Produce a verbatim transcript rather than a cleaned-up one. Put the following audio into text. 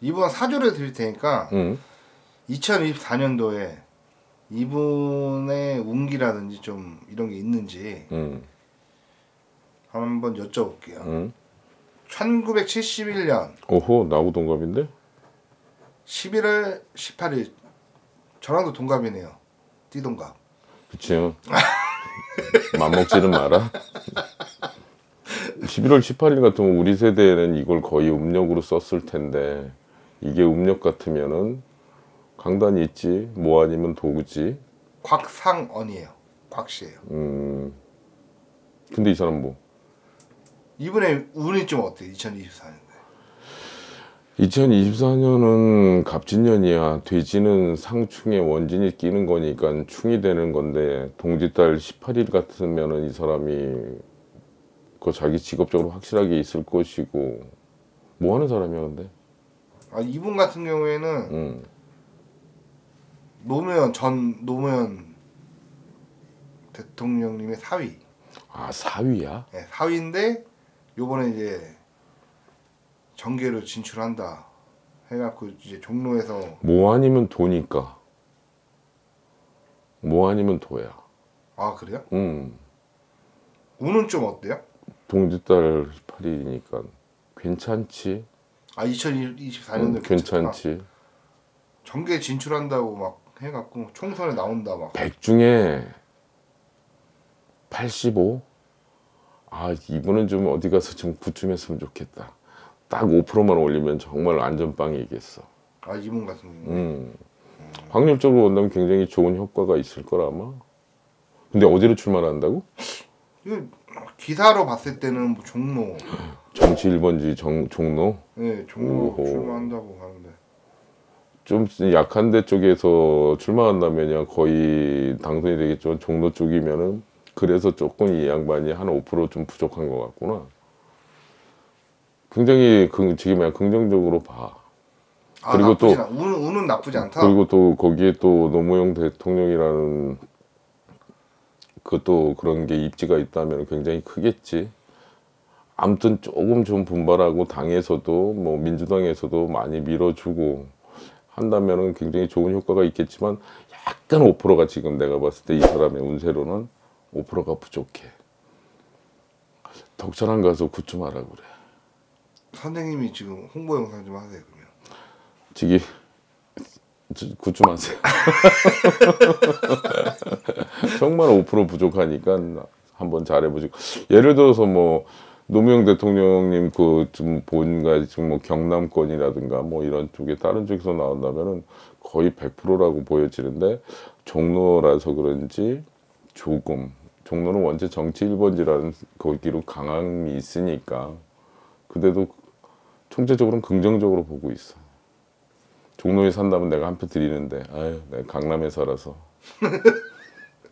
이분 사조를 드릴 테니까 응. 이천이십사 년도에 이분의 운기라든지 좀 이런 게 있는지 응. 한번 여쭤볼게요. 응. 천구백칠십일 년 오호, 나하고 동갑인데? 십일월 십팔일 저랑도 동갑이네요. 띠동갑. 그치요. 맘먹지는 마라. 십일월 십팔일 같으면 우리 세대에는 이걸 거의 음력으로 썼을 텐데 이게 음력 같으면은 강단이 있지, 뭐 아니면 도구지. 곽상언이에요. 곽씨예요. 음. 근데 이 사람 뭐? 이분의 운이 좀 어때요? 이천이십사 년도에. 이천이십사 년은 갑진년이야. 돼지는 상충에 원진이 끼는 거니까 충이 되는 건데 동짓달 십팔일 같으면은 이 사람이 그 자기 직업적으로 확실하게 있을 것이고 뭐 하는 사람이야 근데? 아, 이분 같은 경우에는 음. 노무현 전 노무현 대통령님의 사위. 아, 사위야? 네, 사위인데 요번에 이제 정계로 진출한다 해갖고 이제 종로에서 뭐 아니면 도니까. 뭐 아니면 도야. 아 그래요? 음. 운은 좀 어때요? 동짓달 십팔일이니까 괜찮지? 아 이천이십사 년도에 음, 괜찮지. 정계 진출한다고 막 해갖고 총선에 나온다 막. 백 중에 팔십오? 아, 이분은 좀 어디 가서 좀 구춤했으면 좋겠다. 딱 오 퍼센트만 올리면 정말 안전빵이겠어. 아 이분 같은 경우. 음. 확률적으로 본다면 굉장히 좋은 효과가 있을 거라 아마. 근데 어디로 출마한다고? 이거 기사로 봤을 때는 뭐 종로. 정치 일 번지 정, 종로? 네 종로 오호. 출마한다고 하는데. 좀 약한 데 쪽에서 출마한다면 거의 당선이 되겠지만 종로 쪽이면은 그래서 조금 이 양반이 한 오 퍼센트 좀 부족한 것 같구나. 굉장히 그, 지금 그냥 긍정적으로 봐. 아, 그리고 또 나쁘진 않, 운, 운은 나쁘지 않다. 그리고 또 거기에 또 노무현 대통령이라는 그것도 그런 게 입지가 있다면 굉장히 크겠지. 아무튼 조금 좀 분발하고 당에서도 뭐 민주당에서도 많이 밀어주고 한다면은 굉장히 좋은 효과가 있겠지만 약간 오 퍼센트가 지금 내가 봤을 때 이 사람의 운세로는 오 퍼센트가 부족해. 덕천안 가서 구춤하라 그래. 선생님이 지금 홍보 영상 좀 하세요 그러면. 지기 구춤하세요. 정말 오 퍼센트 부족하니까 한번 잘해보시고. 예를 들어서 뭐 노무현 대통령님 그 좀 본가 지금 뭐 경남권이라든가 뭐 이런 쪽에 다른 쪽에서 나온다면은 거의 백 퍼센트라고 보여지는데 종로라서 그런지 조금 종로는 원체 정치 일 번지라는 거기로 강함이 있으니까 그래도 총체적으로는 긍정적으로 보고 있어. 종로에 산다면 내가 한 표 드리는데 아유 내가 강남에 살아서